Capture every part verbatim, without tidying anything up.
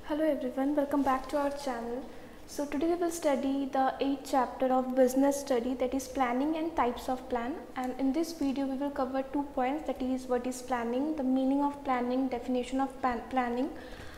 Hello everyone, welcome back to our channel. So today we will study the eighth chapter of business study, that is planning and types of plan. And in this video we will cover two points, that is what is planning, the meaning of planning, definition of plan planning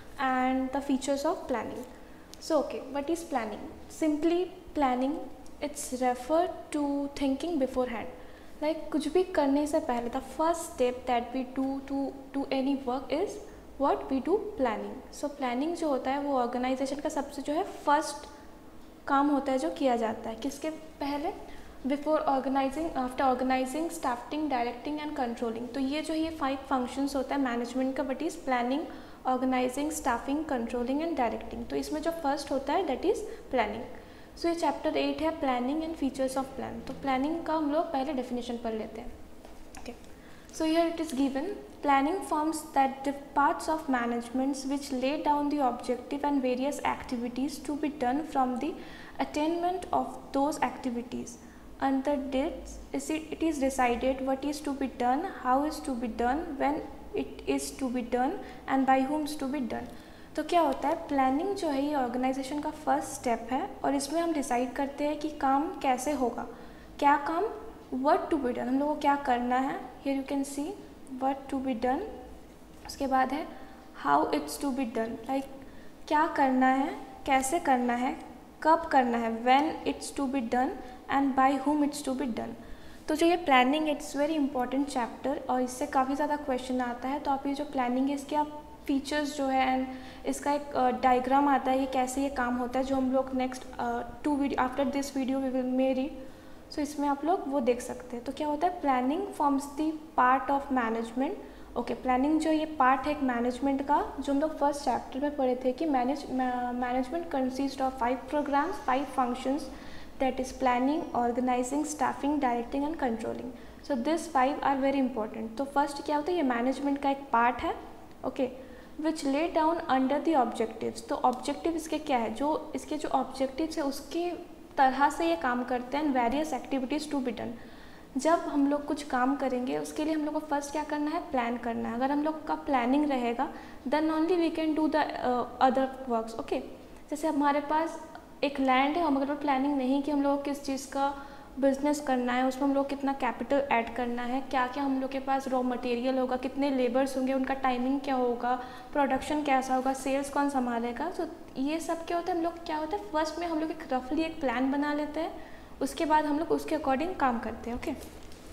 and the features of planning. So okay, what is planning? Simply planning, it's referred to thinking beforehand. Like कुछ भी करने से पहले the first step that we do to do any work is what we do planning. So planning जो होता है वो organisation का सबसे जो है फर्स्ट काम होता है जो किया जाता है किसके पहले, before organizing, after organizing, staffing, directing and controlling. तो ये जो ये फाइव फंक्शंस होता है मैनेजमेंट का, but is planning, organizing, staffing, controlling and directing. तो इसमें जो फर्स्ट होता है दैट इज़ प्लानिंग. सो ये चैप्टर एट है, planning and features of plan. तो प्लानिंग का हम लोग पहले डेफिनेशन पढ़ लेते हैं. Okay, so here it is given, planning forms that the parts of management which lay down the objective and various activities to be done from the attainment of those activities. Under this it is decided what is to be done, how is to be done, when it is to be done and by whom is to be done. तो क्या होता है, planning जो है ये organisation का first step है और इसमें हम डिसाइड करते हैं कि काम कैसे होगा, क्या काम, what to be done, हम लोगों को क्या करना है. Here you can see what to be done. उसके बाद है how it's to be done, like क्या करना है, कैसे करना है, कब करना है, when it's to be done and by whom it's to be done. तो जो ये planning it's very important chapter और इससे काफ़ी ज़्यादा क्वेश्चन आता है. तो आप ये जो प्लानिंग है इसके आप फीचर्स जो है एंड इसका एक डायग्राम uh, आता है, ये कैसे ये काम होता है, जो हम लोग next two video after this video we will may read. So इसमें आप लोग वो देख सकते हैं. तो क्या होता है, planning forms the part of management. Okay, planning जो ये पार्ट है एक मैनेजमेंट का, जो हम लोग फर्स्ट चैप्टर में पढ़े थे कि manage management consist of five programs, five functions, that is planning, organizing, staffing, directing and controlling. So this five are very important. तो फर्स्ट क्या होता है, ये मैनेजमेंट का एक पार्ट है. Okay, which lay down under the objectives. तो objective इसके क्या है, जो इसके जो ऑब्जेक्टिव्स है उसके तरह से ये काम करते हैं. Various activities to be done. जब हम लोग कुछ काम करेंगे उसके लिए हम लोग को फर्स्ट क्या करना है, प्लान करना है. अगर हम लोग का प्लानिंग रहेगा then only we can do the other works. Okay, जैसे हमारे पास एक लैंड है, हम अगर प्लानिंग नहीं कि हम लोग किस चीज़ का बिजनेस करना है, उसमें हम लोग कितना कैपिटल ऐड करना है, क्या क्या हम लोग के पास रॉ मटेरियल होगा, कितने लेबर्स होंगे, उनका टाइमिंग क्या होगा, प्रोडक्शन कैसा होगा, सेल्स कौन संभालेगा. तो ये सब क्या होता है, हम लोग क्या होता है फर्स्ट में हम लोग एक रफली एक प्लान बना लेते हैं, उसके बाद हम लोग उसके अकॉर्डिंग काम करते हैं. ओके,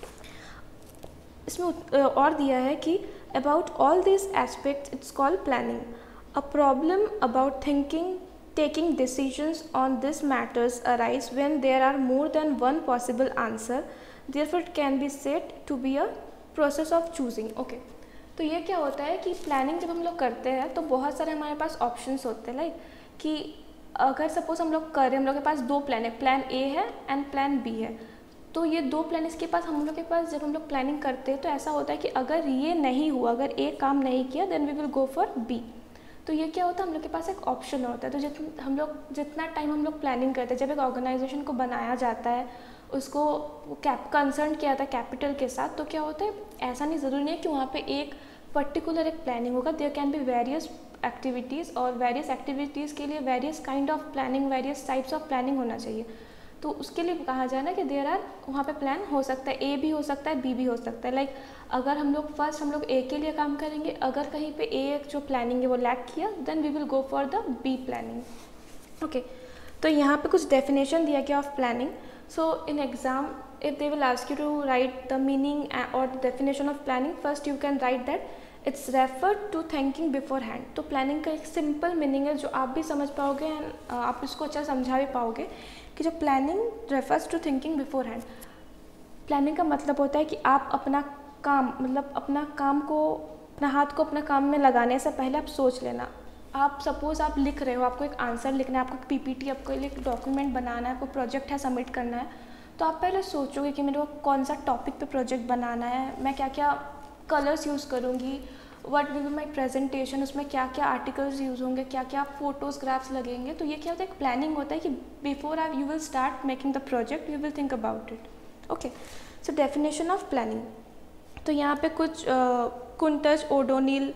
इसमें और दिया है कि about all this aspects it's called planning. A problem about thinking taking decisions on these matters arise when there are more than one possible answer, therefore it can be said to be a process of choosing. okay, तो ये क्या होता है कि planning जब हम लोग करते हैं तो बहुत सारे हमारे पास ऑप्शंस होते हैं. लाइक कि अगर सपोज हम लोग कर रहे हैं, हम लोग के पास दो प्लान है, प्लान ए है एंड प्लान बी है. तो ये दो प्लान इसके पास हम लोग के पास जब हम लोग प्लानिंग करते हैं तो ऐसा होता है कि अगर ये नहीं हुआ, अगर ए काम नहीं किया then we will go for B. तो ये क्या होता है, हम लोग के पास एक ऑप्शन होता है. तो जितना हम लोग जितना टाइम हम लोग प्लानिंग करते हैं, जब एक ऑर्गेनाइजेशन को बनाया जाता है, उसको कैप कंसर्न किया जाता है कैपिटल के साथ, तो क्या होता है, ऐसा नहीं ज़रूरी नहीं है कि वहाँ पे एक पर्टिकुलर एक प्लानिंग होगा. There can be various activities और वेरियस एक्टिविटीज़ के लिए various kind of planning, various types of planning होना चाहिए. तो उसके लिए कहा जाए ना कि देयर आर, वहाँ पे प्लान हो सकता है, ए भी हो सकता है, बी भी हो सकता है. लाइक अगर हम लोग फर्स्ट हम लोग ए के लिए काम करेंगे, अगर कहीं पे ए जो प्लानिंग है वो लैक किया then we will go for the B planning. Okay, तो यहाँ पे कुछ डेफिनेशन दिया गया of planning. So in exam if they will ask you to write the meaning और the definition of planning, first you can write that it's refer to thinking beforehand. तो planning का एक simple meaning है जो आप भी समझ पाओगे एंड आप इसको अच्छा समझा भी पाओगे कि जो planning refers to thinking beforehand. Planning का मतलब होता है कि आप अपना काम, मतलब अपना काम को, अपना हाथ को अपना काम में लगाने से पहले आप सोच लेना. आप सपोज़ आप लिख रहे हो, आपको एक आंसर लिखना है, आपको एक पीपीटी, आपको एक डॉक्यूमेंट बनाना है, आपको प्रोजेक्ट है सबमिट करना है, तो आप पहले सोचोगे कि मेरे को कौन सा टॉपिक पे प्रोजेक्ट बनाना है, मैं क्या क्या कलर्स यूज़ करूँगी, what will be my presentation, उसमें क्या क्या आर्टिकल्स यूज़ होंगे, क्या क्या फोटोज ग्राफ्स लगेंगे. तो ये क्या होता है, एक प्लानिंग होता है कि बिफोर आप you will start making the project you will think about it. Okay, so definition of planning. तो यहाँ पे कुछ Koontz, O'Donnell,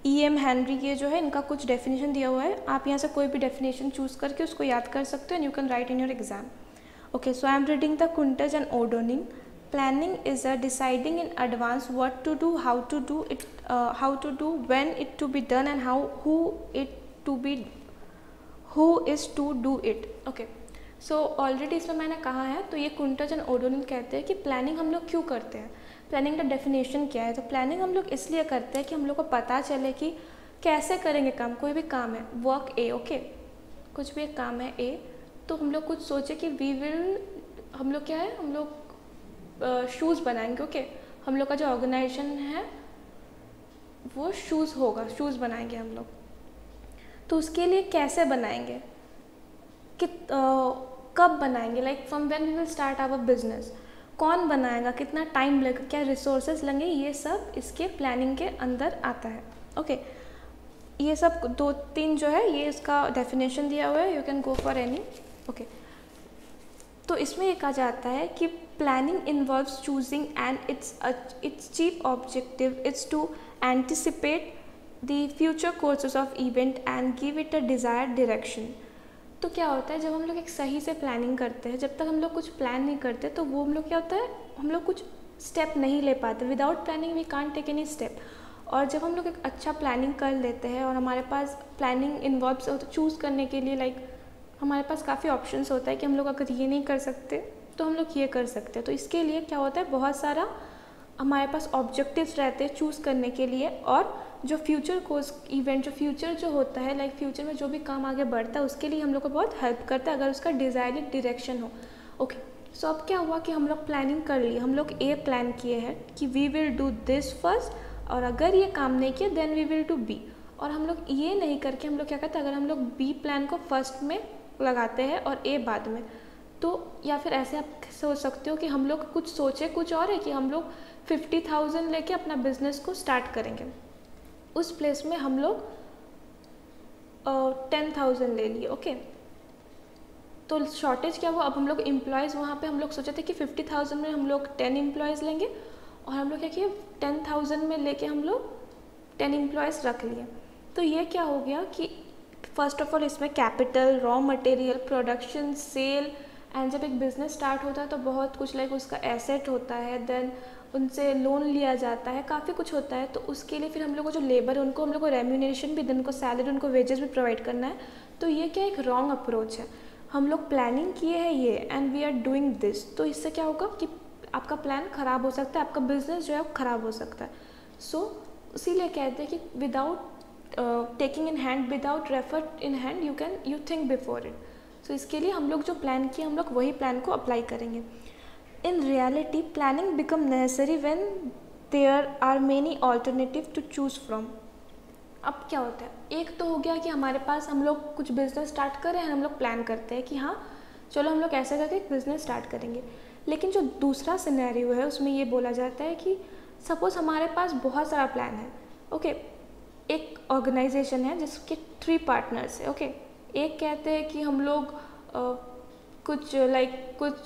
E M Henry ये जो है इनका कुछ डेफिनेशन दिया हुआ है, आप यहाँ से कोई भी डेफिनेशन चूज़ करके उसको याद कर सकते हो and you can write in your exam. Okay, so I am reading the Kuntaj and O'Donnell. Planning is a deciding in advance what to do, how to do it, uh, how to do, when it to be done, and how who it to be, who is to do it. Okay, so already इसमें मैंने कहा है, तो ये कुंटज and Odonil कहते हैं कि planning हम लोग क्यों करते हैं, प्लानिंग का डेफिनेशन क्या है. तो प्लानिंग हम लोग इसलिए करते हैं कि हम लोग को पता चले कि कैसे करेंगे काम. कोई भी काम है, वर्क ए, ओके, कुछ भी एक काम है ए, तो हम लोग कुछ सोचे कि वी विल, हम लोग क्या है, हम लोग शूज़ बनाएंगे. ओके, हम लोग का जो ऑर्गेनाइजेशन है वो शूज़ होगा, शूज़ बनाएंगे हम लोग. तो उसके लिए कैसे बनाएंगे, कि कब बनाएंगे, like from when we will start our business, कौन बनाएगा, कितना टाइम लगेगा, क्या रिसोर्सेज लगेंगे, ये सब इसके प्लानिंग के अंदर आता है. ओके, ये सब दो तीन जो है ये इसका डेफिनेशन दिया हुआ है, you can go for any. Okay, तो इसमें ये कहा जाता है कि planning involves choosing and it's it's chief objective it's to anticipate the future courses of event and give it a desired direction. तो क्या होता है, जब हम लोग एक सही से प्लानिंग करते हैं, जब तक हम लोग कुछ प्लान नहीं करते तो वो हम लोग क्या होता है, हम लोग कुछ स्टेप नहीं ले पाते. Without planning we can't take any step. और जब हम लोग एक अच्छा प्लानिंग कर लेते हैं और हमारे पास प्लानिंग इन्वॉल्व्स चूज़ करने के लिए लाइक हमारे पास काफ़ी ऑप्शंस होता है कि हम लोग अगर ये नहीं कर सकते तो हम लोग ये कर सकते हैं. तो इसके लिए क्या होता है, बहुत सारा हमारे पास ऑब्जेक्टिव्स रहते हैं चूज़ करने के लिए. और जो फ्यूचर कोर्स इवेंट, जो फ्यूचर जो होता है, लाइक फ्यूचर में जो भी काम आगे बढ़ता है उसके लिए हम लोग को बहुत हेल्प करता है अगर उसका डिज़ायर्ड डायरेक्शन हो. ओके, सो अब क्या हुआ कि हम लोग प्लानिंग कर ली, हम लोग ए प्लान किए हैं कि we will do this first, और अगर ये काम नहीं किया then we will do B. और हम लोग ये नहीं करके हम लोग क्या करते हैं, अगर हम लोग बी प्लान को फर्स्ट में लगाते हैं और ए बाद में, तो या फिर ऐसे आप सोच सकते हो कि हम लोग कुछ सोचे कुछ और है कि हम लोग फिफ्टी थाउजेंड लेके अपना बिजनेस को स्टार्ट करेंगे, उस प्लेस में हम लोग टेन थाउजेंड ले लिए. ओके, तो शॉर्टेज क्या हुआ, अब हम लोग एम्प्लॉयज़ वहाँ पे हम लोग सोचे थे कि फिफ्टी थाउजेंड में हम लोग टेन एम्प्लॉयज़ लेंगे, और हम लोग क्या किए, टेन थाउजेंड में लेके हम लोग टेन एम्प्लॉयज़ रख लिए. तो ये क्या हो गया कि फर्स्ट ऑफ ऑल इसमें capital, raw material, production, sale, and जब एक बिज़नेस स्टार्ट होता है तो बहुत कुछ लाइक उसका एसेट होता है, देन उनसे लोन लिया जाता है, काफ़ी कुछ होता है. तो उसके लिए फिर हम लोग को जो लेबर है उनको हम लोग को रेम्यूनरेशन भी, देन उनको सैलरी, उनको वेजेस भी प्रोवाइड करना है. तो ये क्या एक रॉन्ग अप्रोच है. हम लोग प्लानिंग किए हैं ये and we are doing this, तो इससे क्या होगा कि आपका प्लान ख़राब हो सकता है, आपका बिजनेस जो है वो ख़राब हो सकता है. सो so, इसीलिए कहते हैं कि without taking in hand, without refer in hand, you can you think before it. So इसके लिए हम लोग जो प्लान किए हम लोग वही प्लान को अप्लाई करेंगे. In reality planning become necessary when there are many alternative to choose from. अब क्या होता है, एक तो हो गया कि हमारे पास हम लोग कुछ बिजनेस स्टार्ट कर रहे हैं, हम लोग प्लान करते हैं कि हाँ चलो हम लोग ऐसे करके एक बिज़नेस स्टार्ट करेंगे. लेकिन जो दूसरा सिनेरियो है उसमें ये बोला जाता है कि सपोज़ हमारे पास बहुत सारा प्लान है. ओके okay, एक ऑर्गेनाइजेशन है जिसके थ्री पार्टनर्स है. ओके okay, एक कहते हैं कि हम लोग आ, कुछ लाइक कुछ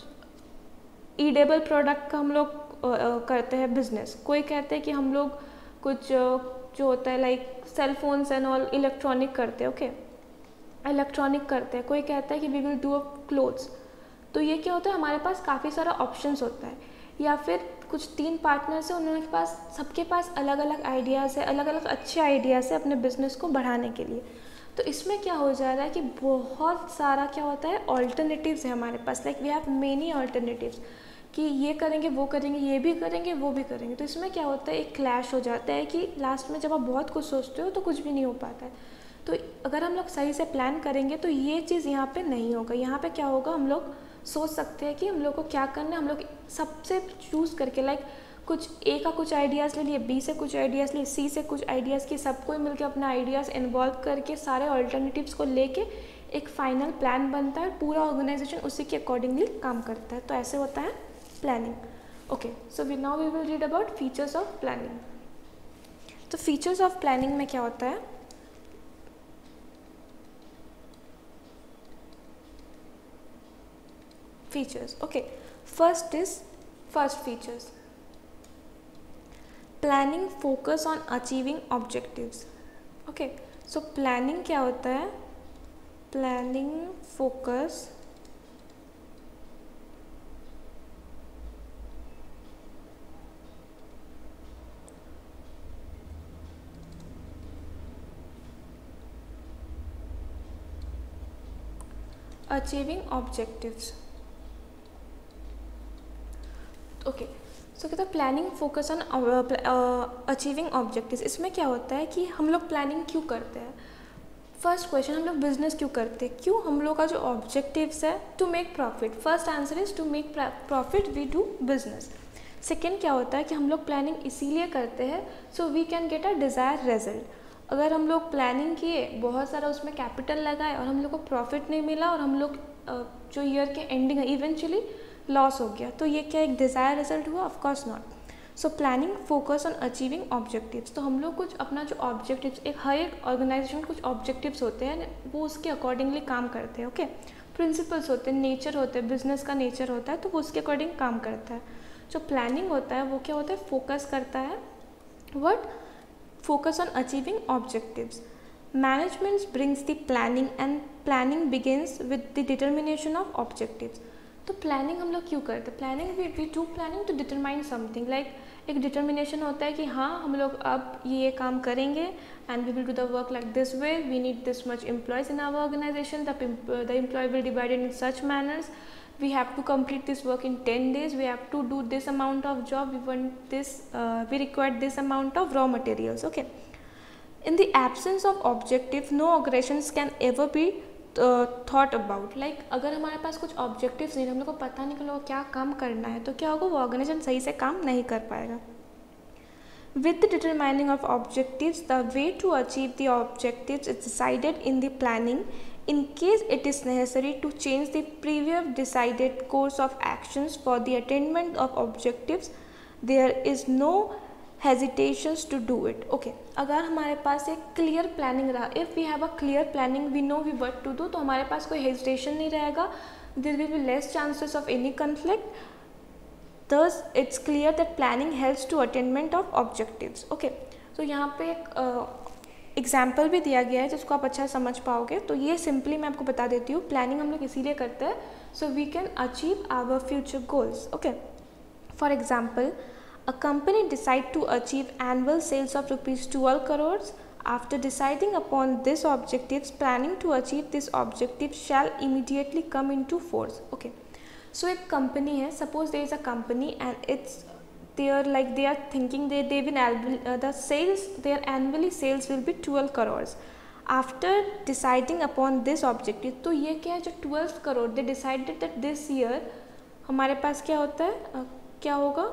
ईडेबल प्रोडक्ट का हम लोग आ, करते हैं बिजनेस. कोई कहते हैं कि हम लोग कुछ आ, जो होता है like cell phones and all electronic करते हैं. ओके, इलेक्ट्रॉनिक करते हैं. कोई कहता है कि we will do a clothes. तो ये क्या होता है, हमारे पास काफ़ी सारा ऑप्शंस होता है. या फिर कुछ तीन पार्टनर्स हैं, उनके पास सबके पास अलग अलग आइडियाज़ है, अलग अलग अच्छे आइडियाज़ है अपने बिजनेस को बढ़ाने के लिए. तो इसमें क्या हो जा रहा है कि बहुत सारा क्या होता है ऑल्टरनेटिव्स है हमारे पास, like we have many alternatives कि ये करेंगे, वो करेंगे, ये भी करेंगे, वो भी करेंगे. तो इसमें क्या होता है, एक क्लैश हो जाता है कि लास्ट में जब आप बहुत कुछ सोचते हो तो कुछ भी नहीं हो पाता है. तो अगर हम लोग सही से प्लान करेंगे तो ये चीज़ यहाँ पे नहीं होगा. यहाँ पे क्या होगा, हम लोग सोच सकते हैं कि हम लोग को क्या करना है, हम लोग सबसे चूज़ करके लाइक कुछ ए का कुछ आइडियाज़ ले लिए, बी से कुछ आइडियाज़ लिए, सी से कुछ आइडियाज़ किए, सबको मिलकर अपना आइडियाज़ इन्वॉल्व करके सारे ऑल्टरनेटिव्स को लेके एक फाइनल प्लान बनता है. पूरा ऑर्गेनाइजेशन उसी के अकॉर्डिंगली काम करता है. तो ऐसे होता है planning. Okay, so we now we will read about features of planning. तो फीचर्स ऑफ प्लानिंग में क्या होता है, features. Okay, first is first features. Planning focus on achieving objectives. Okay, so planning क्या होता है? Planning focus achieving objectives. Okay, so कहता है planning focus on achieving objectives. इसमें क्या होता है कि हम लोग प्लानिंग क्यों करते हैं? फर्स्ट क्वेश्चन, हम लोग बिजनेस क्यों करते हैं? क्यों? हम लोग का जो ऑब्जेक्टिव्स है to make profit. First answer is to make profit we do business. Second क्या होता है कि हम लोग प्लानिंग इसीलिए करते हैं so we can get a desire result. अगर हम लोग प्लानिंग किए, बहुत सारा उसमें कैपिटल लगाए और हम लोग को प्रॉफिट नहीं मिला और हम लोग जो ईयर के एंडिंग है इवेंचुअली लॉस हो गया, तो ये क्या एक डिज़ायर रिजल्ट हुआ? Of course not. So planning focus on achieving objectives. तो हम लोग कुछ अपना जो ऑब्जेक्टिव्स, एक हर एक ऑर्गेनाइजेशन में कुछ ऑब्जेक्टिव्स होते हैं, वो उसके अकॉर्डिंगली काम करते हैं। ओके, प्रिंसिपल्स होते हैं, नेचर होते हैं, बिजनेस का नेचर होता है, तो वो उसके अकॉर्डिंग काम करता है। जो प्लानिंग होता है वो क्या होता है? फोकस करता है। What? Focus on achieving objectives. Management brings the planning and planning begins with the determination of objectives. तो प्लानिंग हम लोग क्यों करते हैं? Planning we we do planning to determine something, like एक डिटर्मिनेशन होता है कि हाँ हम लोग अब ये काम करेंगे and we will do the work like this way, we need this much employees in our organization, the employee will divided in such manners, we have to complete this work in ten days, we have to do this amount of job, we want this uh, we require this amount of raw materials. Okay, in the absence of objective no aggressions can ever be uh, thought about. like अगर हमारे पास कुछ objectives नहीं, हम लोग को पता नहीं कि लोग क्या काम करना है, तो क्या होगा? वो ऑर्गेनाइजेशन सही से काम नहीं कर पाएगा। With the determining of objectives, the way to achieve the objectives is decided in the planning. In case it is necessary to change the previous decided course of actions for the attainment of objectives, there is no hesitations to do it. Okay, अगर हमारे पास एक clear planning रहा, if we have a clear planning, we know we what to do, तो हमारे पास कोई hesitation नहीं रहेगा, there will be less chances of any conflict. Thus, it's clear that planning helps to attainment of objectives. Okay, तो यहाँ पे एक example uh, भी दिया गया है जिसको आप अच्छा समझ पाओगे। तो ये सिंपली मैं आपको बता देती हूँ, प्लानिंग हम लोग इसीलिए करते हैं so we can achieve our future goals. Okay, for example, a company decide to achieve annual sales of rupees twelve crores. After deciding upon this objectives, planning to achieve this objective shall immediately come into force. Okay, so एक company है, suppose there is a company and it's they are like they are thinking they they will uh, the sales their annually sales will be twelve crores. After deciding upon this objective, तो ये क्या है जो twelve crore they decided that this year हमारे पास क्या होता है uh, क्या होगा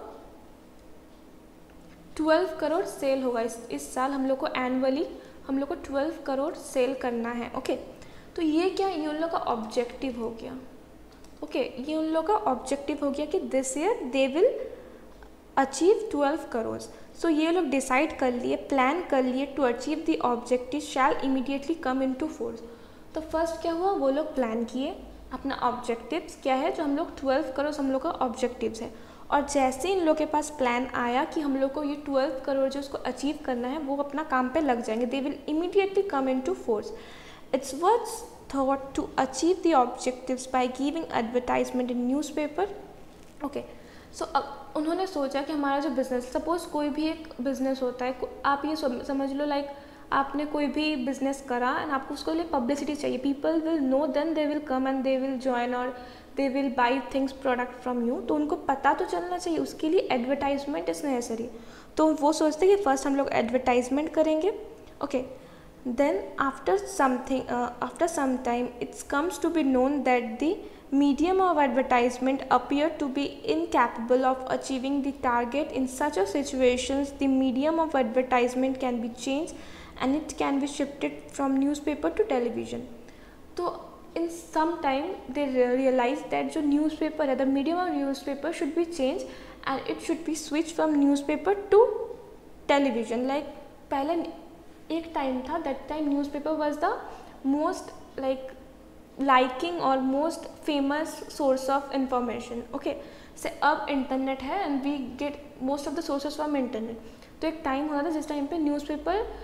twelve करोड़ सेल होगा इस इस साल। हम लोग को एनुअली हम लोग को twelve करोड़ सेल करना है। ओके, तो ये क्या ये उन लोग का ऑब्जेक्टिव हो गया। ओके, ये उन लोग का ऑब्जेक्टिव हो गया कि this year they will achieve twelve crore. So ये लोग डिसाइड कर लिए, प्लान कर लिए to achieve the objective shall immediately come into force. तो फर्स्ट क्या हुआ, वो लोग प्लान किए, अपना ऑब्जेक्टिव्स क्या है जो हम लोग twelve करोड़ हम लोग का ऑब्जेक्टिव्स है, और जैसे इन लोग के पास प्लान आया कि हम लोग को ये twelve करोड़ जो उसको अचीव करना है वो अपना काम पे लग जाएंगे, they will immediately come into force. It's what's thought to achieve the objectives by giving advertisement in newspaper. Okay, so अब उन्होंने सोचा कि हमारा जो बिज़नेस, सपोज कोई भी एक बिज़नेस होता है, आप ये समझ लो लाइक आपने कोई भी बिज़नेस करा एंड आपको उसके लिए पब्लिसिटी चाहिए, people will know, then they will come and they will join और they will buy things product from you. तो उनको पता तो चलना चाहिए, उसके लिए एडवर्टाइजमेंट इज नेसेसरी। तो वो सोचते हैं कि फर्स्ट हम लोग एडवर्टाइजमेंट करेंगे। Okay, then after something uh, after some time it comes to be known that the medium of advertisement appear to be incapable of achieving the target. In such a situations the medium of advertisement can be changed and it can be shifted from newspaper to television. तो in some time they realize that जो newspaper है, the medium of newspaper should be changed and it should be switched from newspaper to television. like पहले एक time था, that time newspaper was the most like liking और most famous source of information. Okay, से अब internet है and we get most of the sources from internet. तो एक time होता था जिस टाइम पे न्यूज़पेपर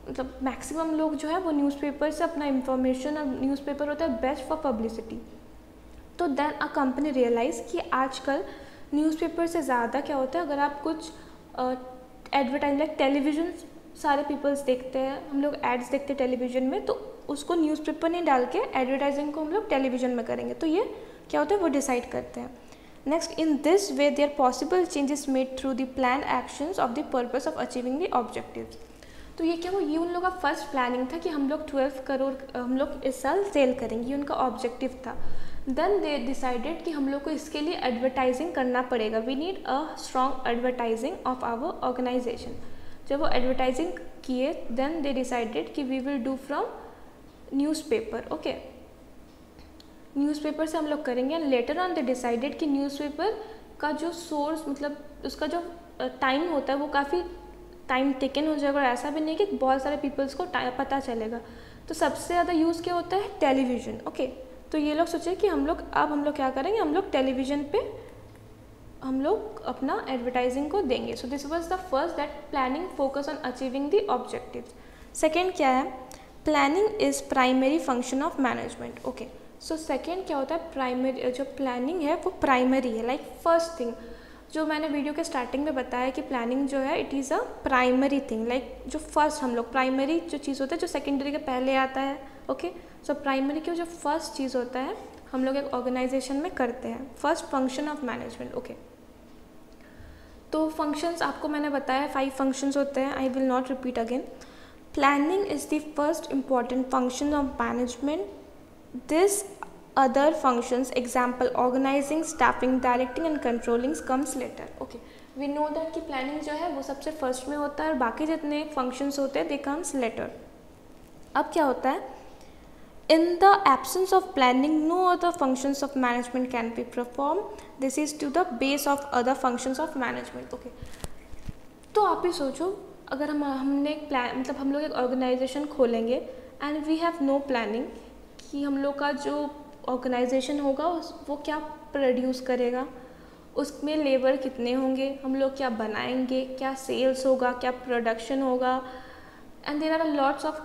मतलब मैक्सिमम लोग जो है वो न्यूज़पेपर से अपना इंफॉर्मेशन, और न्यूज़पेपर होता है बेस्ट फॉर पब्लिसिटी। तो देन अ कंपनी रियलाइज़ कि आजकल न्यूज़पेपर से ज़्यादा क्या होता है, अगर आप कुछ एडवर्टाइज लाइक टेलीविज़न सारे पीपल्स देखते हैं, हम लोग एड्स देखते हैं टेलीविज़न में, तो उसको न्यूज़पेपर नहीं डाल के एडवर्टाइजिंग को हम लोग टेलीविज़न में करेंगे। तो ये क्या होता है, वो डिसाइड करते हैं। Next, in this way there possible changes made through the plan actions of the purpose of achieving the objectives. तो ये क्या, वो ये उन लोगों का फर्स्ट प्लानिंग था कि हम लोग ट्वेल्व करोड़ हम लोग इस साल सेल करेंगे, ये उनका ऑब्जेक्टिव था। देन दे डिसाइडेड कि हम लोग को इसके लिए एडवर्टाइजिंग करना पड़ेगा, we need a strong advertising of our organization. जब वो एडवर्टाइजिंग किए, देन दे डिसाइडेड कि we will do from newspaper. Okay, newspaper से हम लोग करेंगे। And later on they decided कि न्यूज़पेपर का जो सोर्स, मतलब उसका जो टाइम होता है वो काफ़ी टाइम टेकन हो जाएगा, और ऐसा भी नहीं कि बहुत सारे पीपल्स को पता चलेगा। तो सबसे ज़्यादा यूज़ क्या होता है, टेलीविज़न। ओके, तो ये लोग सोचे कि हम लोग अब हम लोग क्या करेंगे, हम लोग टेलीविज़न पे हम लोग अपना एडवर्टाइजिंग को देंगे। So this was the first that planning focus on achieving the objectives. Second क्या है, planning is primary function of management. Okay, so second क्या होता है, प्राइमरी, जो प्लानिंग है वो प्राइमरी है, लाइक फर्स्ट थिंग जो मैंने वीडियो के स्टार्टिंग में बताया कि प्लानिंग जो है it is a primary thing, like जो फर्स्ट हम लोग प्राइमरी जो चीज़ होता है जो सेकेंडरी के पहले आता है। ओके, सो प्राइमरी की जो फर्स्ट चीज़ होता है हम लोग एक ऑर्गेनाइजेशन में करते हैं, first function of management. Okay, तो फंक्शंस आपको मैंने बताया फाइव फंक्शंस होते हैं, I will not repeat again. Planning is the first important function of management, this other functions, example organizing, staffing, directing and controlling comes later. Okay, we know that कि planning जो है वो सबसे first में होता है और बाकी जितने functions होते हैं they comes later. अब क्या होता है, in the absence of planning no other functions of management can be performed, this is to the base of other functions of management. Okay, तो आप ही सोचो अगर हम हमने एक प्लान, मतलब हम लोग एक ऑर्गेनाइजेशन खोलेंगे and we have no planning कि हम लोग का जो ऑर्गेनाइजेशन होगा वो क्या प्रोड्यूस करेगा, उसमें लेबर कितने होंगे, हम लोग क्या बनाएंगे, क्या सेल्स होगा, क्या प्रोडक्शन होगा, and there are lots of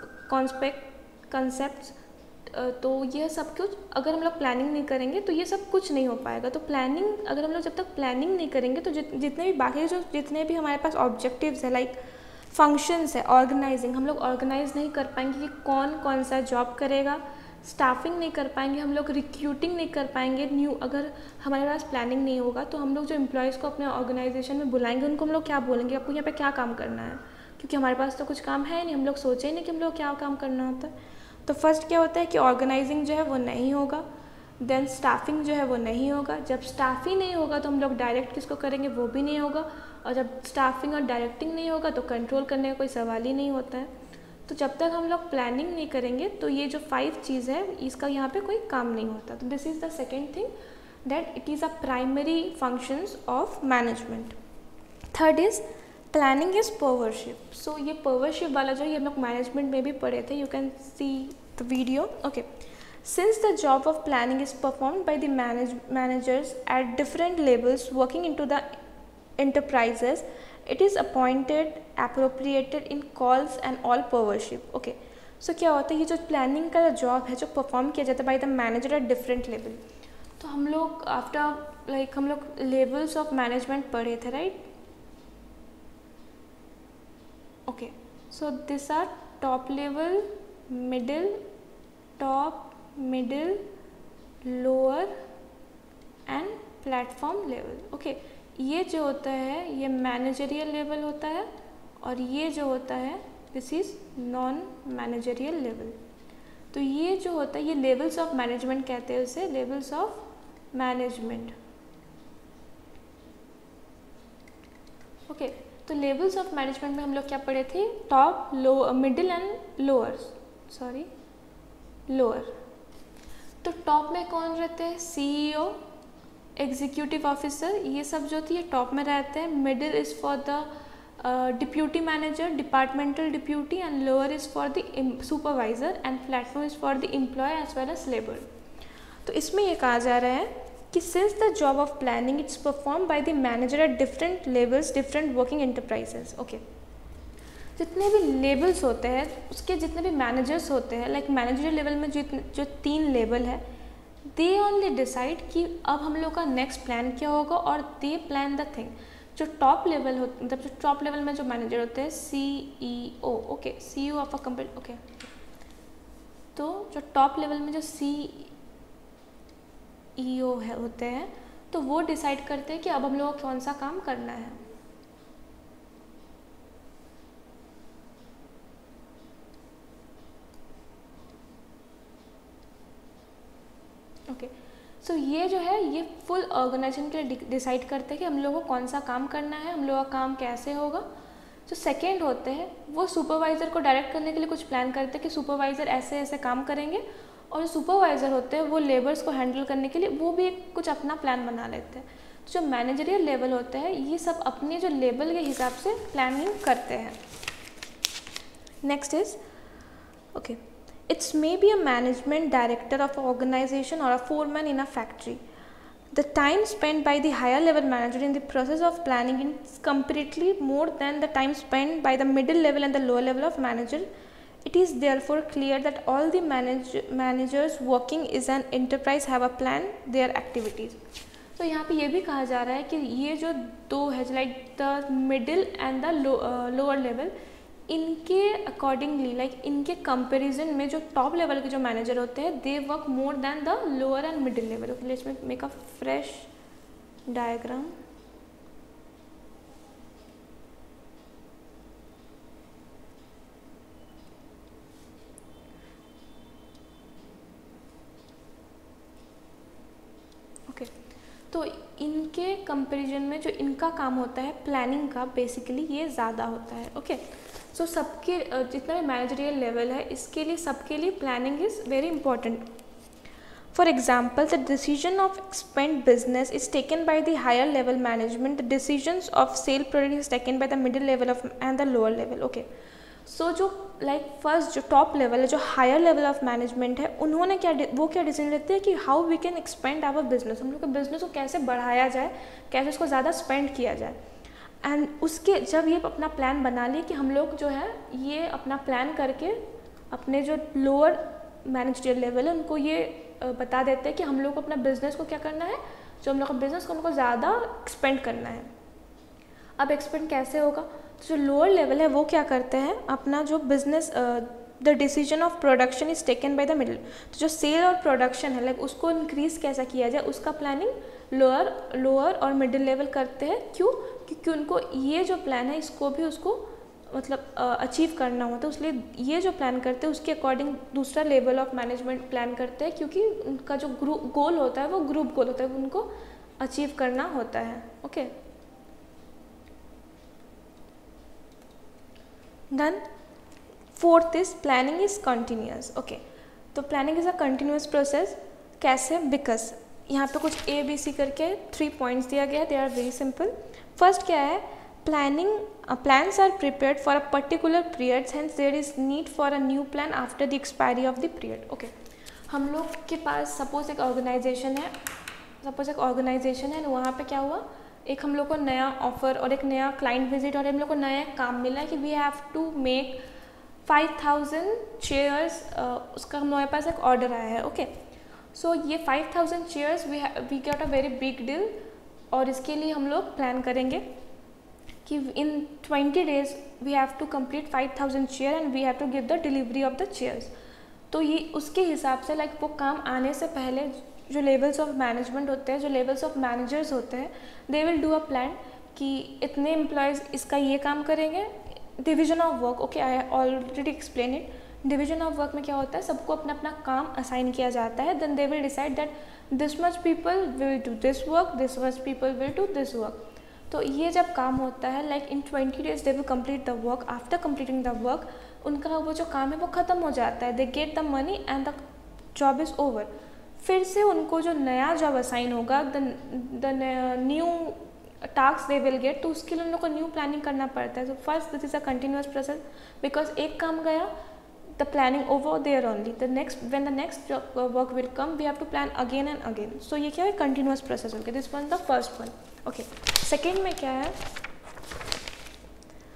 concept concepts. तो ये सब कुछ अगर हम लोग प्लानिंग नहीं करेंगे तो ये सब कुछ नहीं हो पाएगा। तो प्लानिंग अगर हम लोग जब तक प्लानिंग नहीं करेंगे तो जित, जितने भी बाकी जो जितने भी हमारे पास ऑब्जेक्टिव्स है, लाइक फंक्शंस है, ऑर्गेनाइजिंग, हम लोग ऑर्गेनाइज नहीं कर पाएंगे कि कौन कौन सा जॉब करेगा, स्टाफिंग नहीं कर पाएंगे, हम लोग रिक्रूटिंग नहीं कर पाएंगे न्यू, अगर हमारे पास प्लानिंग नहीं होगा। तो हम लोग जो एम्प्लॉयज़ को अपने ऑर्गेनाइजेशन में बुलाएंगे उनको हम लोग क्या बोलेंगे, आपको यहाँ पे क्या काम करना है, क्योंकि हमारे पास तो कुछ काम है नहीं, हम लोग सोचे ही नहीं कि हम लोग क्या काम करना होता है। तो फर्स्ट क्या होता है कि ऑर्गेनाइजिंग जो है वो नहीं होगा, देन स्टाफिंग जो है वो नहीं होगा, जब स्टाफ ही नहीं होगा तो हम लोग डायरेक्ट किसको करेंगे, वो भी नहीं होगा, और जब स्टाफिंग और डायरेक्टिंग नहीं होगा तो कंट्रोल करने का कोई सवाल ही नहीं होता है। तो जब तक हम लोग प्लानिंग नहीं करेंगे तो ये जो फाइव चीज़ है इसका यहाँ पे कोई काम नहीं होता। तो this is the second thing that it is a primary functions of management. Third is planning is pervasive. सो ये पर्वरशिप वाला जो ये हम लोग मैनेजमेंट में भी पढ़े थे, you can see the video. Okay, since the job of planning is performed by the managers at different levels working into the enterprises, it is appointed, appropriated in calls and all powership. Okay, so क्या होता है, ये जो planning का job है जो perform किया जाता है by the manager at different level. तो हम लोग आफ्टर लाइक हम लोग लेवल्स ऑफ मैनेजमेंट पढ़े थे, right? Okay, so this are top level, middle, top, middle, lower and platform level. Okay, ये जो होता है ये मैनेजरियल लेवल होता है, और ये जो होता है this is non managerial level. तो ये जो होता है ये लेवल्स ऑफ मैनेजमेंट कहते हैं उसे, लेवल्स ऑफ मैनेजमेंट। ओके, तो लेवल्स ऑफ मैनेजमेंट में हम लोग क्या पढ़े थे, top, low, middle and lower, sorry lower. तो टॉप में कौन रहते हैं, सीईओ, एग्जीक्यूटिव ऑफिसर, ये सब जो थी ये टॉप में रहते हैं। Middle is for the deputy manager, departmental deputy, and lower is for the supervisor, and platform is for the employ as well as labour. तो इसमें ये कहा जा रहा है कि since the job of planning it's perform by the manager at different levels, different working enterprises. Okay, जितने भी लेवल्स होते हैं, उसके जितने भी मैनेजर्स होते हैं, लाइक मैनेजरियल लेवल में जो जो तीन लेवल है, दे ओनली डिसाइड कि अब हम लोग का नेक्स्ट प्लान क्या होगा, और दे प्लान द थिंग। जो टॉप लेवल हो, मतलब जो टॉप लेवल में जो मैनेजर होते हैं, C E O, okay, C E O of a company, okay, तो जो टॉप लेवल में जो सी ई ओ है होते हैं, तो वो डिसाइड करते हैं कि अब हम लोग को कौन सा काम करना है। Okay okay. सो so, ये जो है ये फुल ऑर्गेनाइजेशन के लिए डिसाइड करते हैं कि हम लोग को कौन सा काम करना है, हम लोग का काम कैसे होगा। जो सेकेंड होते हैं वो सुपरवाइज़र को डायरेक्ट करने के लिए कुछ प्लान करते हैं कि सुपरवाइज़र ऐसे ऐसे काम करेंगे, और जो सुपरवाइज़र होते हैं वो लेबर्स को हैंडल करने के लिए वो भी एक कुछ अपना प्लान बना लेते हैं। तो जो मैनेजरियल लेवल होते हैं ये सब अपने जो लेवल के हिसाब से प्लानिंग करते हैं। Next is okay, It may be a management director of an organization or a foreman in a factory. The time spent by the higher level manager in the process of planning is completely more than the time spent by the middle level and the lower level of manager. It is therefore clear that all the manage, managers working is an enterprise have a plan their activities. तो यहाँ पे ये भी कहा जा रहा है कि ये जो दो है, like the middle and the lower level, इनके अकॉर्डिंगली, लाइक इनके कंपैरिजन में जो टॉप लेवल के जो मैनेजर होते हैं, they work more than the lower and middle level. Okay, let's make a fresh diagram. Okay, तो इनके कंपैरिजन में जो इनका काम होता है प्लानिंग का, बेसिकली ये ज़्यादा होता है। ओके, सो so, सबके जितना भी मैनेजरियल लेवल है, इसके लिए सबके लिए planning is very important. For example, the decision of expand business is taken by the higher level management, the decisions of sale product is taken by the middle level of and the lower level. Okay, so जो like like, first जो top level है, जो higher level of management है, उन्होंने क्या वो क्या decision लेते हैं कि how we can expand our business, हम लोग के बिजनेस को कैसे बढ़ाया जाए, कैसे उसको ज़्यादा स्पेंड किया जाए। एंड उसके जब ये अपना प्लान बना लिए कि हम लोग जो है ये अपना प्लान करके अपने जो लोअर मैनेजरियल लेवल है उनको ये बता देते हैं कि हम लोग को अपना बिजनेस को क्या करना है, जो हम लोग का बिजनेस को उनको ज़्यादा एक्सपेंड करना है। अब एक्सपेंड कैसे होगा, तो जो लोअर लेवल है वो क्या करते हैं, अपना जो business the decision of production is taken by the middle, तो जो सेल और प्रोडक्शन है लाइक उसको इंक्रीज़ कैसा किया जाए, उसका प्लानिंग लोअर लोअर और मिडिल लेवल करते हैं। क्यों? क्योंकि उनको ये जो प्लान है इसको भी उसको मतलब अचीव करना होता है, इसलिए ये जो प्लान करते हैं उसके अकॉर्डिंग दूसरा लेवल ऑफ मैनेजमेंट प्लान करते हैं, क्योंकि उनका जो ग्रुप गोल होता है वो ग्रुप गोल होता है, उनको अचीव करना होता है। Okay, then fourth is planning is continuous. Okay, so planning is a continuous process. कैसे? बिकॉज यहाँ पे कुछ ए बी सी करके थ्री पॉइंट्स दिया गया है, they are very simple. First क्या है, planning plans are prepared for a particular period, hence there is need for a new plan after the expiry of the period. Okay, हम लोग के पास सपोज एक ऑर्गेनाइजेशन है, सपोज एक organisation है, वहाँ पे क्या हुआ, एक हम लोग को नया ऑफर और एक नया क्लाइंट विजिट और हम लोग को नया काम मिला है कि we have to make five thousand chairs, उसका हमारे पास एक ऑर्डर आया है। ओके, सो ये five thousand chairs we we get a very big deal, और इसके लिए हम लोग प्लान करेंगे कि in twenty days we have to complete five thousand chair and we have to give the delivery of the chairs. तो ये उसके हिसाब से लाइक like, वो काम आने से पहले जो लेवल्स ऑफ मैनेजमेंट होते हैं, जो लेवल्स ऑफ मैनेजर्स होते हैं, they will do a plan कि इतने एम्प्लॉयज़ इसका ये काम करेंगे। Division of work, okay, I already explain it. Division of work में क्या होता है, सबको अपना अपना काम असाइन किया जाता है, then they will decide that this much people will do this work, this much people will do this work. तो ये जब काम होता है like in twenty days they will complete the work, after completing the work उनका वो जो काम है वो ख़त्म हो जाता है, they get the money and the job is over. फिर से उनको जो नया जॉब असाइन होगा, the new task they will get, तो उसके लिए उन लोग को न्यू प्लानिंग करना पड़ता है। So first this is a continuous process, because एक काम गया, the planning over there only, the next when the next work will come we have to plan again and again. So ये क्या है, continuous process हो गया। This one the first one. Okay, second में क्या है,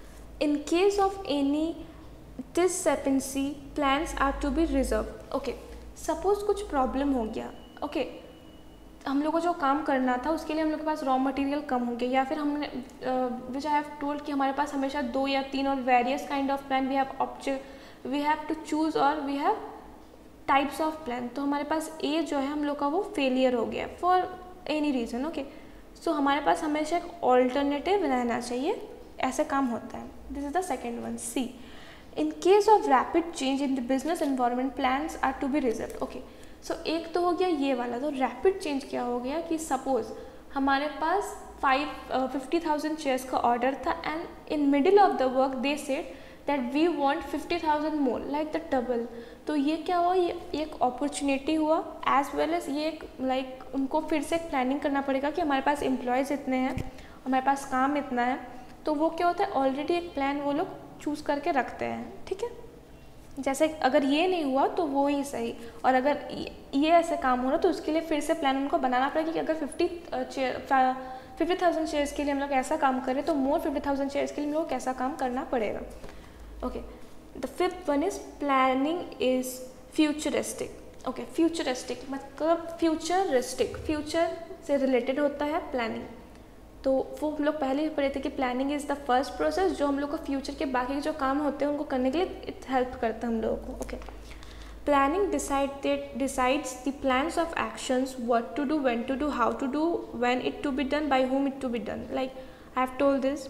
in case of any discrepancy plans are to be reserve. Okay, suppose कुछ problem हो गया, ओके okay, हम लोग को जो काम करना था उसके लिए हम लोग के पास रॉ मटेरियल कम हो गया, या फिर हमने विच आई हैव टोल्ड कि हमारे पास हमेशा दो या तीन और various kind of plan we have object we have to choose और we have types of plan. तो हमारे पास ए जो है हम लोग का वो फेलियर हो गया for any reason. Okay, so हमारे पास हमेशा एक ऑल्टरनेटिव रहना चाहिए, ऐसे काम होता है। This is the second one. See, in case of rapid change in the business environment plans are to be reserved. Okay, so एक तो हो गया ये वाला। तो रैपिड चेंज क्या हो गया कि सपोज हमारे पास फाइव फिफ्टी थाउजेंड चेयर्स का ऑर्डर था and in middle of the work they said that we want fifty thousand more like the double. तो ये क्या हुआ, ये एक अपॉर्चुनिटी हुआ एज वेल एज ये एक लाइक like, उनको फिर से प्लानिंग करना पड़ेगा कि हमारे पास एम्प्लॉयज़ इतने हैं, हमारे पास काम इतना है। तो वो क्या होता है, ऑलरेडी एक प्लान वो लोग चूज़ करके रखते हैं। ठीक है, जैसे अगर ये नहीं हुआ तो वो ही सही, और अगर ये ऐसे काम हो रहा तो उसके लिए फिर से प्लान उनको बनाना पड़ेगा कि अगर fifty chair fifty thousand chairs के लिए हम लोग ऐसा काम करें तो मोर फिफ्टी थाउजेंड चेयर्स के लिए हम लोग कैसा काम करना पड़ेगा। Okay, the fifth one is planning is futuristic. Okay, futuristic मतलब फ्यूचरिस्टिक, फ्यूचर से रिलेटेड होता है प्लानिंग। तो वो हम लोग पहले ही पढ़े थे कि planning is the first process जो हम लोग को फ्यूचर के बाकी जो काम होते हैं उनको करने के लिए इट हेल्प करता है हम लोगों को। Okay, planning decided decides the plans of actions, what to do, when to do, how to do, when it to be done, by whom it to be done. Like I have told this,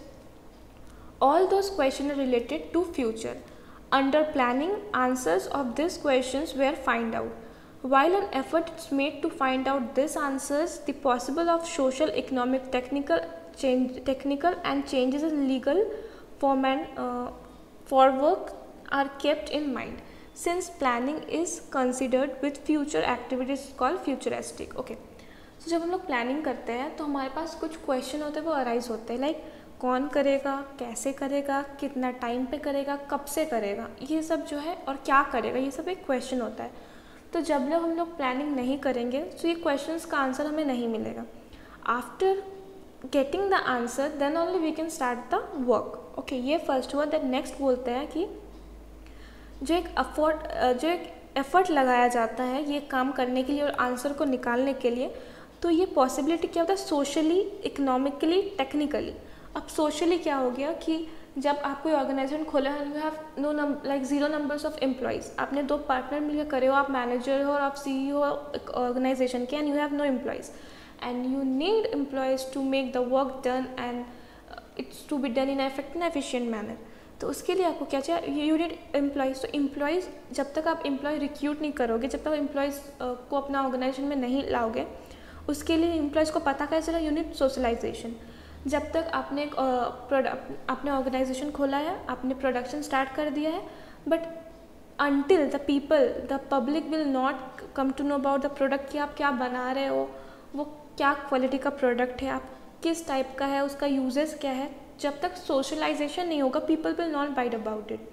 all those questions are related to future. Under planning, answers of these questions were find out. While an effort is made to find out these answers, the possible of social, economic, technical change, technical and changes in legal form and uh, for work are kept in mind. Since planning is considered with future activities called futuristic. Okay, so जब हम लोग planning करते हैं तो हमारे पास कुछ question होते हैं वो अराइज होते हैं, लाइक कौन करेगा, कैसे करेगा, कितना टाइम पे करेगा, कब से करेगा, ये सब जो है, और क्या करेगा, ये सब एक क्वेश्चन होता है। तो जब लोग हम लोग प्लानिंग नहीं करेंगे तो ये क्वेश्चंस का आंसर हमें नहीं मिलेगा। After getting the answer then only we can start the work. Okay, ये फर्स्ट हुआ। देन नेक्स्ट बोलते हैं कि जो एक अफोर्ट जो एक एफर्ट लगाया जाता है ये काम करने के लिए और आंसर को निकालने के लिए, तो ये पॉसिबिलिटी क्या होता है, सोशली, इकोनॉमिकली, टेक्निकली। अब सोशली क्या हो गया कि जब आप कोई ऑर्गेनाइजेशन खोला है, you have no like zero numbers of employees, आपने दो पार्टनर मिलकर करे हो, आप मैनेजर हो और आप सी ई ओ ऑर्गेनाइजेशन के, and you have no employees and you need employees to make the work done and it's to be done in effect in efficient manner. तो उसके लिए आपको क्या चाहिए, यू नीड एम्प्लॉयज़। तो employees जब तक आप एम्प्लॉय रिक्रूट नहीं करोगे, जब तक एम्प्लॉयज़ को अपना ऑर्गेनाइजेशन में नहीं लाओगे, उसके लिए एम्प्लॉयज़ को पता कैसे चला, यू नीड सोशलाइजेशन। जब तक आपने एक प्रोडक्ट आपने ऑर्गेनाइजेशन खोला है, आपने प्रोडक्शन स्टार्ट कर दिया है, but until the people the public will not come to know about the product कि आप क्या बना रहे हो, वो क्या क्वालिटी का प्रोडक्ट है, आप किस टाइप का है, उसका यूजेस क्या है, जब तक सोशलाइजेशन नहीं होगा people will not bite about it.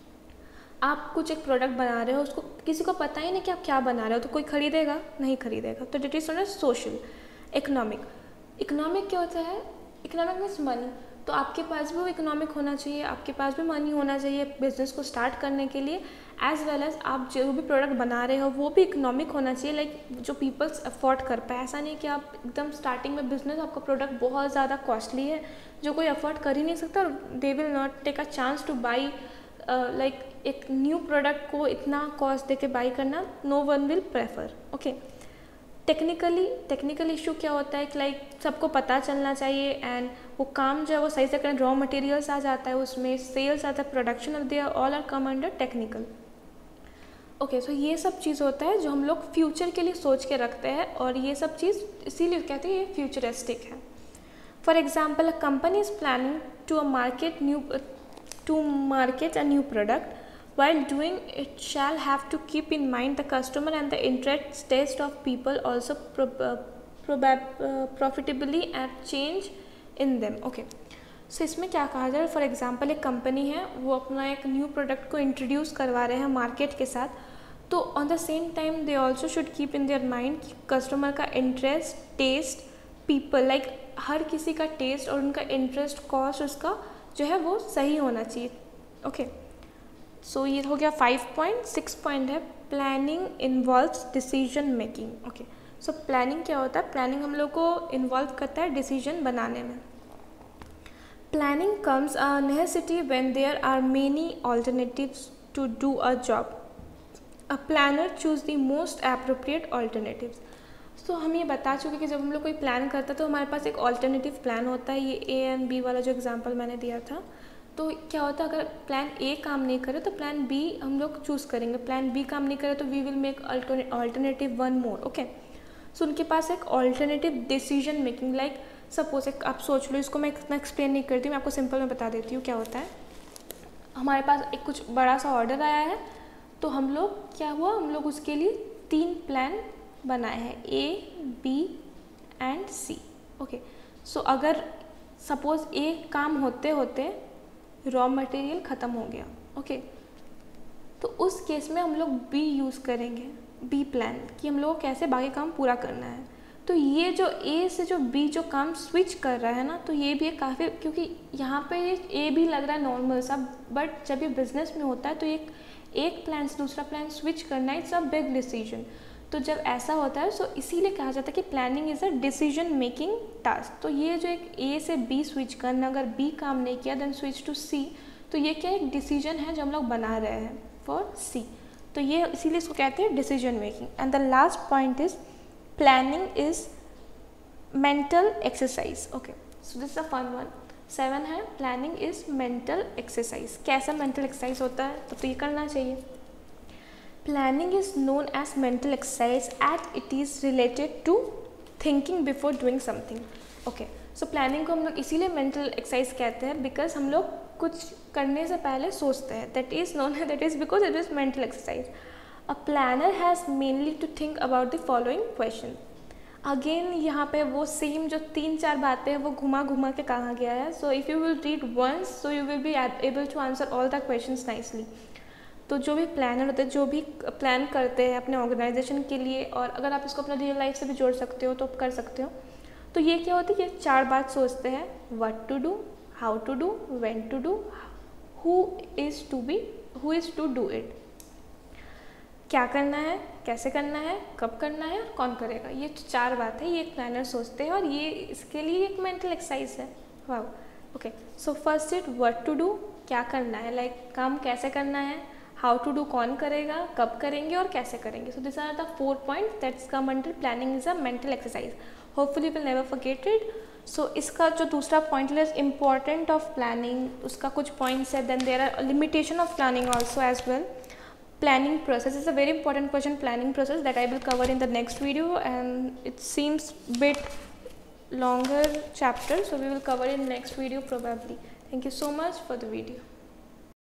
आप कुछ एक प्रोडक्ट बना रहे हो, उसको किसी को पता ही नहीं कि आप क्या बना रहे हो, तो कोई खरीदेगा नहीं खरीदेगा। तो that is not social. Economic, economic क्या होता है, इकोनॉमिक मीन्स मनी। तो आपके पास भी वो इकोनॉमिक होना चाहिए, आपके पास भी मनी होना चाहिए बिजनेस को स्टार्ट करने के लिए, एज वेल एज आप जो भी प्रोडक्ट बना रहे हो वो भी इकोनॉमिक होना चाहिए, लाइक like, जो पीपल्स अफोर्ड कर पाए। ऐसा नहीं कि आप एकदम स्टार्टिंग में बिजनेस, आपका प्रोडक्ट बहुत ज़्यादा कॉस्टली है जो कोई अफोर्ड कर ही नहीं सकता, और they will not take a chance to buy, like एक न्यू प्रोडक्ट को इतना कॉस्ट दे के बाई करना, no one will prefer. Okay, technically technical issue क्या होता है कि लाइक सबको पता चलना चाहिए एंड वो काम जो है वो सही से करें, रॉ मटेरियल्स आ जाता है उसमें, सेल्स आता है, production of they all are come under technical. Okay, so ये सब चीज़ होता है जो हम लोग फ्यूचर के लिए सोच के रखते हैं, और ये सब चीज़ इसीलिए कहते हैं ये फ्यूचरिस्टिक है। For example, a company is planning to a market new to market a new product. While doing it shall have to keep in mind the customer and the interest taste of people also prob uh, probab uh, profitably and change in them. Okay, so इसमें क्या कहा जाए, for example एक company है, वो अपना एक new product को इंट्रोड्यूस करवा रहे हैं मार्केट के साथ, तो on the same time they also should keep in their mind customer का इंटरेस्ट, टेस्ट, पीपल, लाइक हर किसी का टेस्ट और उनका इंटरेस्ट, कॉस्ट, उसका जो है वो सही होना चाहिए। ओके, सो ये हो गया फाइव पॉइंट। सिक्स पॉइंट है planning involves decision making. Okay, so planning क्या होता है? प्लानिंग हम लोग को इन्वॉल्व करता है डिसीजन बनाने में। Planning comes a necessity when there are many alternatives to do a job. A planner choose the most appropriate alternatives. तो हम ये बता चुके कि जब हम लोग कोई प्लान करता है तो हमारे पास एक ऑल्टरनेटिव प्लान होता है। ये ए एंड बी वाला जो एग्जांपल मैंने दिया था, तो क्या होता है अगर प्लान ए काम नहीं करे तो प्लान बी हम लोग चूज़ करेंगे, प्लान बी काम नहीं करे तो we will make alternative one more. Okay, so उनके पास एक alternative decision making, like suppose एक आप सोच लो, इसको मैं इतना एक्सप्लेन नहीं करती, मैं आपको सिंपल में बता देती हूँ क्या होता है। हमारे पास एक कुछ बड़ा सा ऑर्डर आया है, तो हम लोग क्या हुआ, हम लोग उसके लिए तीन प्लान बनाए हैं, A B and C. Okay, so अगर सपोज ए काम होते होते रॉ मटेरियल ख़त्म हो गया, ओके okay, तो उस केस में हम लोग बी यूज़ करेंगे, बी प्लान, कि हम लोग को कैसे बाकी काम पूरा करना है। तो ये जो ए से जो बी जो काम स्विच कर रहा है ना, तो ये भी काफ़ी, क्योंकि यहाँ पे ये ए भी लग रहा है नॉर्मल सा, बट जब ये बिजनेस में होता है तो एक एक प्लान से दूसरा प्लान स्विच करना इट्स अ बिग डिसीजन। तो जब ऐसा होता है, सो इसीलिए कहा जाता है कि planning is a decision making task. तो ये जो एक ए से बी स्विच करना, अगर बी काम नहीं किया देन स्विच टू सी, तो ये क्या एक डिसीजन है जो हम लोग बना रहे हैं फॉर सी। तो ये इसीलिए इसको कहते हैं decision making. And the last point is planning is mental exercise. Okay, so this is a fun one. Seven है प्लानिंग इज मेंटल एक्सरसाइज। कैसा मेंटल एक्सरसाइज होता है? तो, तो ये करना चाहिए। Planning is known as mental exercise as it is related to thinking before doing something. Okay, so planning को हम लोग इसीलिए mental exercise कहते हैं because हम लोग कुछ करने से पहले सोचते हैं। That is known that is because it is mental exercise. A planner has mainly to think about the following question. Again यहाँ पे वो सेम जो तीन चार बातें हैं वो घुमा घुमा के कहा गया है। So if you will read once, so you will be able to answer all the questions nicely. तो जो भी प्लानर होते हैं, जो भी प्लान करते हैं अपने ऑर्गेनाइजेशन के लिए, और अगर आप इसको अपने रियल लाइफ से भी जोड़ सकते हो तो आप कर सकते हो। तो ये क्या होती है, ये चार बात सोचते हैं, what to do, how to do, when to do, who is to be who is to do it. क्या करना है, कैसे करना है, कब करना है और कौन करेगा। ये चार बात है, ये एक प्लानर सोचते हैं और ये इसके लिए एक मेंटल एक्सरसाइज है। वाह, okay, so first it what to do, क्या करना है, लाइक like, काम कैसे करना है। हाउ टू डू, कौन करेगा, कब करेंगे और कैसे करेंगे। So this are the four point that's come under planning is a mental exercise. Hopefully will never forget it. So इसका जो दूसरा पॉइंट है इम्पॉर्टेंट ऑफ प्लानिंग, उसका कुछ पॉइंट्स है। Then there are limitation of planning also as well. Planning process is a very important question, planning process, that I will cover in the next video, and it seems bit longer chapter, so we will cover in next video probably. Thank you so much for the video.